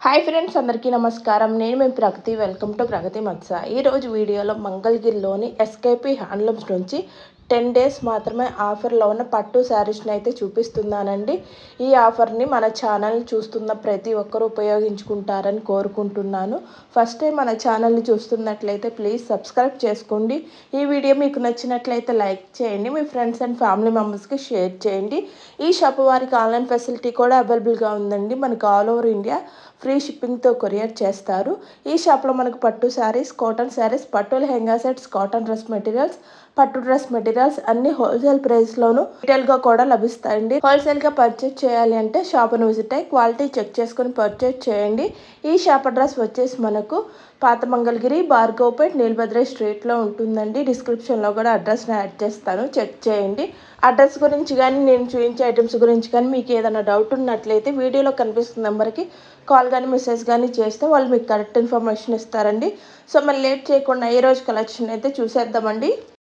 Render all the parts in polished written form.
Hi friends, అందరికీ నమస్కారం. నేను మీ ప్రగతి. వెల్కమ్ టు ప్రగతి మత్స. ఈరోజు వీడియోలో మంగళగిరిలోని ఎస్కేపీ హ్యాండ్లూమ్స్ నుంచి 10 డేస్ మాత్రమే ఆఫర్లో ఉన్న పట్టు శారీస్ని అయితే చూపిస్తున్నానండి. ఈ ఆఫర్ని మన ఛానల్ని చూస్తున్న ప్రతి ఒక్కరూ ఉపయోగించుకుంటారని కోరుకుంటున్నాను. ఫస్ట్ టైం మన ఛానల్ని చూస్తున్నట్లయితే ప్లీజ్ సబ్స్క్రైబ్ చేసుకోండి. ఈ వీడియో మీకు నచ్చినట్లయితే లైక్ చేయండి, మీ ఫ్రెండ్స్ అండ్ ఫ్యామిలీ మెంబర్స్కి షేర్ చేయండి. ఈ షాప్ వారికి ఆన్లైన్ ఫెసిలిటీ కూడా అవైలబుల్గా ఉందండి. మనకు ఆల్ ఓవర్ ఇండియా ఫ్రీ షిప్పింగ్తో కొరియర్ చేస్తారు. ఈ షాప్లో మనకు పట్టు శారీస్, కాటన్ శారీస్, పట్టు lehenga sets, cotton dress materials, పట్టు డ్రెస్ మెటీరియల్స్ అన్ని హోల్సేల్ ప్రైస్లోను రిటైల్గా కూడా లభిస్తాయండి. హోల్సేల్గా పర్చేజ్ చేయాలి అంటే షాప్ను విజిట్ అయ్యి క్వాలిటీ చెక్ చేసుకుని పర్చేజ్ చేయండి. ఈ షాప్ అడ్రస్ వచ్చేసి మనకు పాత మంగళగిరి, భార్గవ్పేట్, నీలభద్ర స్ట్రీట్లో ఉంటుందండి. డిస్క్రిప్షన్లో కూడా అడ్రస్ని యాడ్ చేస్తాను, చెక్ చేయండి. అడ్రస్ గురించి కానీ నేను చూపించే ఐటమ్స్ గురించి కానీ మీకు ఏదైనా డౌట్ ఉన్నట్లయితే వీడియోలో కనిపిస్తున్న నెంబర్కి కాల్ కానీ మెసేజ్ కానీ చేస్తే వాళ్ళు మీకు కరెక్ట్ ఇన్ఫర్మేషన్ ఇస్తారండి. సో మరి లేట్ చేయకుండా ఈ రోజు కలెక్షన్ అయితే చూసేద్దామండి.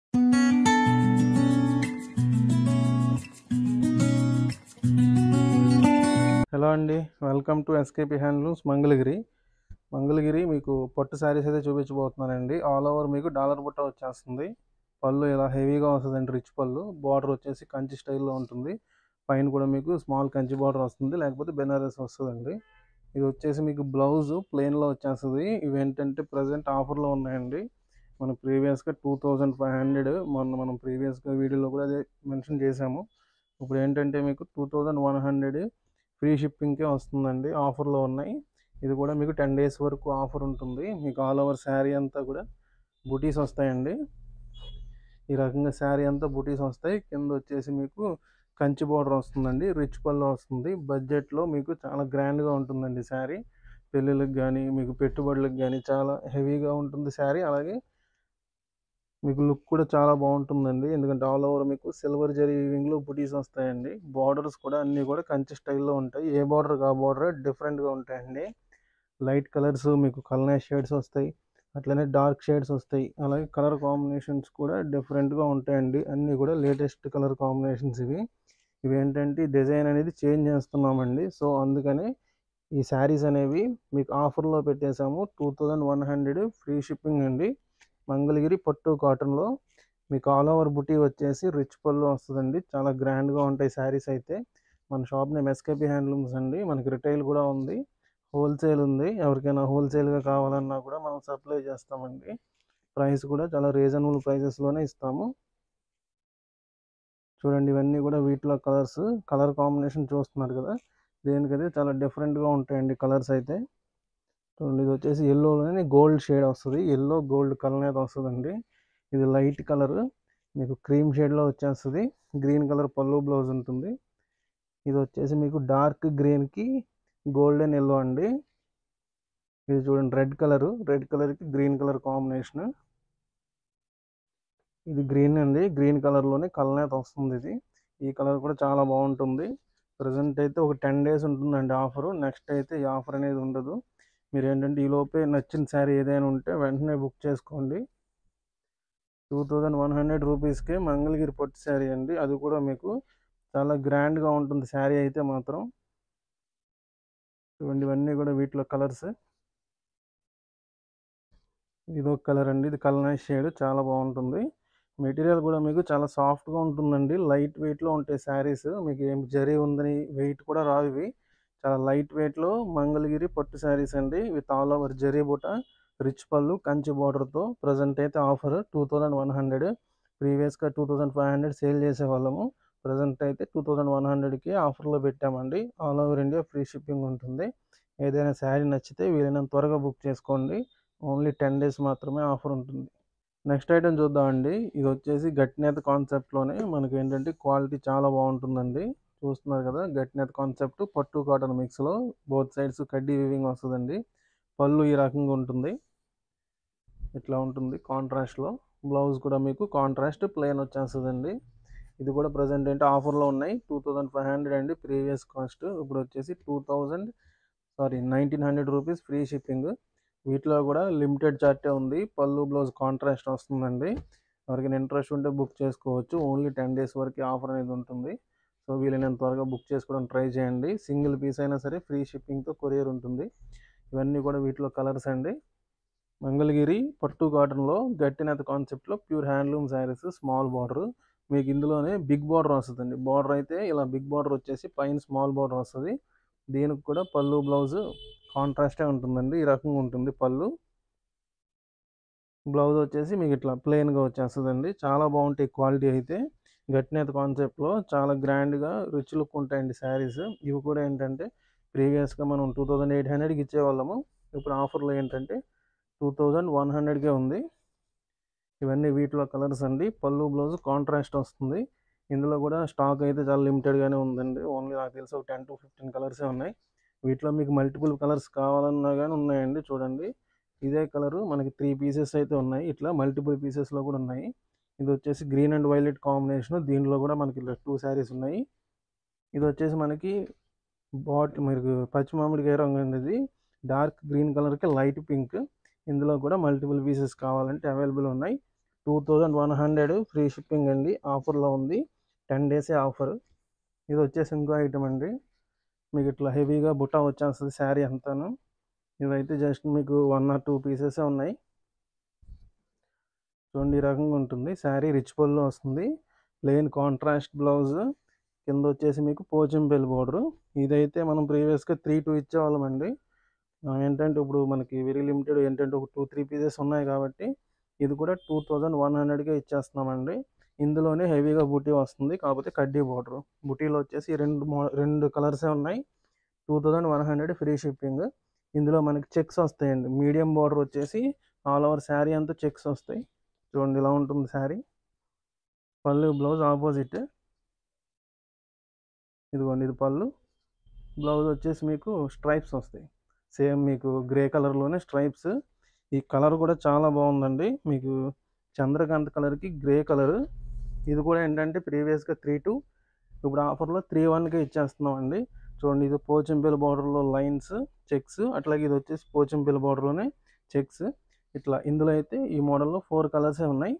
హలో అండి, welcome to SKP handlooms Mangalagiri. మీకు పట్టు శారీస్ అయితే చూపించబోతున్నానండి. ఆల్ ఓవర్ మీకు డాలర్ బుట్ట వచ్చేస్తుంది. పళ్ళు ఇలా హెవీగా వస్తుందండి, రిచ్ పళ్ళు. బార్డర్ వచ్చేసి కంచి స్టైల్లో ఉంటుంది. పైన కూడా మీకు స్మాల్ కంచి బార్డర్ వస్తుంది, లేకపోతే బెనారస్ వస్తుందండి. ఇది వచ్చేసి మీకు బ్లౌజ్ ప్లెయిన్లో వచ్చేస్తుంది. ఇవి ఏంటంటే ప్రజెంట్ ఆఫర్లో ఉన్నాయండి. మనం ప్రీవియస్గా 2500 మనం ప్రీవియస్గా వీడియోలో కూడా అదే మెన్షన్ చేసాము. ఇప్పుడు ఏంటంటే మీకు 2100 ఫ్రీ షిప్పింగ్కే వస్తుందండి. ఆఫర్లో ఉన్నాయి. ఇది కూడా మీకు 10 డేస్ వరకు ఆఫర్ ఉంటుంది. మీకు ఆల్ ఓవర్ శారీ అంతా కూడా బుటీస్ వస్తాయండి. ఈ రకంగా శారీ అంతా బుటీస్ వస్తాయి. కింద వచ్చేసి మీకు కంచి బోర్డర్ వస్తుందండి, రిచ్ పళ్ళు వస్తుంది. బడ్జెట్లో మీకు చాలా గ్రాండ్గా ఉంటుందండి శారీ. పెళ్ళిళ్ళకి కానీ మీకు పెట్టుబడులకు కానీ చాలా హెవీగా ఉంటుంది శారీ. అలాగే మీకు లుక్ కూడా చాలా బాగుంటుందండి, ఎందుకంటే ఆల్ ఓవర్ మీకు సిల్వర్ జరీ వీవింగ్లో బుటీస్ వస్తాయండి. బార్డర్స్ కూడా అన్నీ కూడా కంచి స్టైల్లో ఉంటాయి. ఏ బార్డర్ ఆ బార్డర్ డిఫరెంట్గా ఉంటాయండి. లైట్ కలర్స్ మీకు కల్నేష్ షేడ్స్ వస్తాయి, అట్లనే డార్క్ షేడ్స్ వస్తాయి. అలాగే కలర్ కాంబినేషన్స్ కూడా డిఫరెంట్గా ఉంటాయండి. అన్నీ కూడా లేటెస్ట్ కలర్ కాంబినేషన్స్ ఇవి ఏంటంటే డిజైన్ అనేది చేంజ్ చేస్తున్నామండి. సో అందుకని ఈ శారీస్ అనేవి మీకు ఆఫర్లో పెట్టేశాము. 2100 ఫ్రీ షిప్పింగ్ అండి. మంగళగిరి పట్టు కాటన్లో మీకు ఆల్ ఓవర్ బుటీ వచ్చేసి రిచ్ పళ్ళు వస్తుందండి. చాలా గ్రాండ్గా ఉంటాయి శారీస్ అయితే. మన షాప్ నేమ్ ఎస్కేపీ హ్యాండ్లూమ్స్ అండి. మనకి రిటైల్ కూడా ఉంది, హోల్సేల్ ఉంది. ఎవరికైనా హోల్సేల్గా కావాలన్నా కూడా మనం సప్లై చేస్తామండి. ప్రైస్ కూడా చాలా రీజనబుల్ ప్రైసెస్లోనే ఇస్తాము. చూడండి, ఇవన్నీ కూడా వీటిలో కలర్ కాంబినేషన్ చూస్తున్నారు కదా, దేనికైతే చాలా డిఫరెంట్గా ఉంటాయండి కలర్స్ అయితే. చూడండి, ఇది వచ్చేసి ఎల్లోలోనే గోల్డ్ షేడ్ వస్తుంది. ఎల్లో గోల్డ్ కలర్ అనేది వస్తుందండి. ఇది లైట్ కలర్ మీకు క్రీమ్ షేడ్లో వచ్చేస్తుంది. గ్రీన్ కలర్ పళ్ళు బ్లౌజ్ ఉంటుంది. ఇది వచ్చేసి మీకు డార్క్ గ్రీన్కి గోల్డెన్ ఎల్లో అండి. ఇది చూడండి, రెడ్ కలర్కి గ్రీన్ కలర్ కాంబినేషన్. ఇది గ్రీన్ అండి, గ్రీన్ కలర్లోనే కలనేత వస్తుంది. ఈ కలర్ కూడా చాలా బాగుంటుంది. ప్రజెంట్ అయితే ఒక 10 డేస్ ఉంటుందండి ఆఫరు. నెక్స్ట్ అయితే ఈ ఆఫర్ అనేది ఉండదు. మీరు ఏంటంటే ఈలోపే నచ్చిన శారీ ఏదైనా ఉంటే వెంటనే బుక్ చేసుకోండి. 2100 రూపీస్కే మంగళగిరి పట్టు శారీ అండి. అది కూడా మీకు చాలా గ్రాండ్గా ఉంటుంది శారీ అయితే మాత్రం. చూడండి, ఇవన్నీ కూడా వీటిలో కలర్స్. ఇది ఒక కలర్ అండి, ఇది కలర్ షేడ్ చాలా బాగుంటుంది. మెటీరియల్ కూడా మీకు చాలా సాఫ్ట్గా ఉంటుందండి. లైట్ వెయిట్లో ఉంటాయి శారీస్. మీకు ఏం జరీ ఉందని వెయిట్ కూడా రావు. ఇవి చాలా లైట్ వెయిట్లో మంగళగిరి పట్టు శారీస్ అండి, విత్ ఆల్ ఓవర్ జరీ బూట, రిచ్ పళ్ళు, కంచి బార్డర్తో. ప్రజెంట్ అయితే ఆఫర్ 2100. ప్రీవియస్గా 2500 సేల్ చేసేవాళ్ళము. ప్రజెంట్ అయితే 2100కి ఆఫర్లో పెట్టామండి. All over India free shipping ఉంటుంది. ఏదైనా శారీ నచ్చితే వీలైనంత త్వరగా బుక్ చేసుకోండి. ఓన్లీ 10 డేస్ మాత్రమే ఆఫర్ ఉంటుంది. నెక్స్ట్ ఐటమ్ చూద్దామండి. ఇది వచ్చేసి గట్నేత కాన్సెప్ట్లోనే మనకి ఏంటంటే క్వాలిటీ చాలా బాగుంటుందండి. చూస్తున్నారు కదా, గట్నేత కాన్సెప్ట్ పట్టు కాటన్ మిక్స్లో బోత్ సైడ్స్ కడ్డీ వీవింగ్ వస్తుందండి. పళ్ళు ఈ రకంగా ఉంటుంది, ఇట్లా ఉంటుంది కాంట్రాస్ట్లో. బ్లౌజ్ కూడా మీకు కాంట్రాస్ట్ ప్లెయిన్ వచ్చేస్తుందండి. ఇది కూడా ప్రజెంట్ ఏంటి ఆఫర్లో ఉన్నాయి. 2500 అండి ప్రీవియస్ కాస్ట్. ఇప్పుడు వచ్చేసి 1900 రూపీస్ ఫ్రీ షిప్పింగ్. వీటిలో కూడా లిమిటెడ్ చార్టే ఉంది. పళ్ళు బ్లౌజ్ కాంట్రాస్ట్ వస్తుందండి. ఎవరికైనా ఇంట్రెస్ట్ ఉంటే బుక్ చేసుకోవచ్చు. ఓన్లీ 10 డేస్ వరకు ఆఫర్ అనేది ఉంటుంది. సో వీలైనంత త్వరగా బుక్ చేసుకోవడం ట్రై చేయండి. సింగిల్ పీస్ అయినా సరే ఫ్రీ షిప్పింగ్తో కొరియర్ ఉంటుంది. ఇవన్నీ కూడా వీటిలో కలర్స్ అండి. మంగళగిరి పట్టు కాటన్లో గట్టినత కాన్సెప్ట్లో pure handloom saris, small border. మీకు ఇందులోనే బిగ్ బార్డర్ వస్తుందండి. బార్డర్ అయితే ఇలా బిగ్ బార్డర్ వచ్చేసి పైన స్మాల్ బార్డర్ వస్తుంది. దీనికి కూడా పళ్ళు బ్లౌజ్ కాంట్రాస్టే ఉంటుందండి. ఈ రకంగా ఉంటుంది పళ్ళు. బ్లౌజ్ వచ్చేసి మీకు ఇట్లా ప్లెయిన్గా వచ్చేస్తుందండి. చాలా బాగుంటాయి క్వాలిటీ అయితే. గట్టినేత కాన్సెప్ట్లో చాలా గ్రాండ్గా రిచ్ లుక్ ఉంటాయండి శారీస్. ఇవి కూడా ఏంటంటే ప్రీవియస్గా మనం 2800కి ఇచ్చేవాళ్ళము. ఇప్పుడు ఆఫర్లో ఏంటంటే 2100కే ఉంది. ఇవన్నీ వీటిలో కలర్స్ అండి. పళ్ళు బ్లౌజ్ కాంట్రాస్ట్ వస్తుంది. ఇందులో కూడా స్టాక్ అయితే చాలా లిమిటెడ్గానే ఉందండి. ఓన్లీ నాకు తెలిసి ఒక 10 to 15 కలర్సే ఉన్నాయి. వీటిలో మీకు మల్టిపుల్ కలర్స్ కావాలన్నా కానీ ఉన్నాయండి. చూడండి, ఇదే కలరు మనకి 3 పీసెస్ అయితే ఉన్నాయి. ఇట్లా మల్టిపుల్ పీసెస్లో కూడా ఉన్నాయి. ఇది వచ్చేసి గ్రీన్ అండ్ వైలెట్ కాంబినేషన్. దీనిలో కూడా మనకి ఇలా 2 శారీస్ ఉన్నాయి. ఇది వచ్చేసి మనకి మీకు పచ్చి మామిడికాయ రంగు అండి. ఇది డార్క్ గ్రీన్ కలర్కి లైట్ పింక్. ఇందులో కూడా మల్టిపుల్ పీసెస్ కావాలంటే అవైలబుల్ ఉన్నాయి. 2100 ఫ్రీ షిప్పింగ్ అండి. ఆఫర్లో ఉంది. 10 డేసే ఆఫర్. ఇది వచ్చేసి ఇంకో ఐటమ్ అండి. మీకు ఇట్లా హెవీగా బుట్ట వచ్చేస్తుంది శారీ అంతాను. ఇవైతే జస్ట్ మీకు 1 or 2 పీసెసే ఉన్నాయి. చూడండి, ఈ రకంగా ఉంటుంది శారీ. రిచ్ పళ్ళు వస్తుంది. Plain contrast blouse. కింద వచ్చేసి మీకు పోచంపల్లి బోర్డరు. ఇదైతే మనం ప్రీవియస్గా 3-2 ఇచ్చేవాళ్ళం అండి. ఏంటంటే ఇప్పుడు మనకి వెరీ లిమిటెడ్ ఏంటంటే ఒక 2-3 పీసెస్ ఉన్నాయి కాబట్టి ఇది కూడా 2100కే ఇచ్చేస్తున్నామండి. ఇందులోనే హెవీగా బుటీ వస్తుంది, కాకపోతే కడ్డీ బోర్డరు. బుటీలో వచ్చేసి రెండు కలర్సే ఉన్నాయి. 2100 ఫ్రీ షిప్పింగ్. ఇందులో మనకి చెక్స్ వస్తాయండి. మీడియం బోర్డర్ వచ్చేసి ఆల్ ఓవర్ శారీ అంతా చెక్స్ వస్తాయి. చూడండి, ఇలా ఉంటుంది శారీ. పళ్ళు బ్లౌజ్ ఆపోజిట్. ఇదిగోండి, ఇది పళ్ళు. బ్లౌజ్ వచ్చేసి మీకు స్ట్రైప్స్ వస్తాయి. సేమ్ మీకు గ్రే కలర్లోనే స్ట్రైప్స్. ఈ కలర్ కూడా చాలా బాగుందండి. మీకు చంద్రకాంత్ కలర్కి గ్రే కలర్. ఇది కూడా ఏంటంటే ప్రీవియస్గా 3-2, ఇప్పుడు ఆఫర్లో 3-1కే ఇచ్చేస్తున్నామండి. చూడండి, ఇది పోచంపల్లి బార్డర్లో లైన్స్ చెక్స్. అట్లాగే ఇది వచ్చేసి పోచంపల్లి బార్డర్లోనే చెక్స్. ఇట్లా ఇందులో అయితే ఈ మోడల్లో 4 కలర్సే ఉన్నాయి.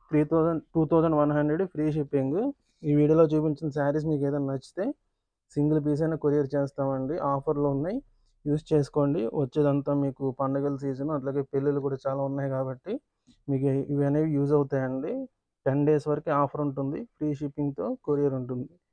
2100 ఫ్రీ షిప్పింగ్. ఈ వీడియోలో చూపించిన శారీస్ మీకు ఏదైనా నచ్చితే సింగిల్ పీస్ అయినా కొరియర్ చేస్తామండి. ఆఫర్లో ఉన్నాయి, యూస్ చేసుకోండి. వచ్చేదంతా మీకు పండుగల సీజన్, అట్లాగే పెళ్ళిళ్ళు కూడా చాలా ఉన్నాయి కాబట్టి మీకు ఇవి అనేవి యూజ్ అవుతాయండి. 10 డేస్ వరకు ఆఫర్ ఉంటుంది. ఫ్రీ షిప్పింగ్తో కొరియర్ ఉంటుంది.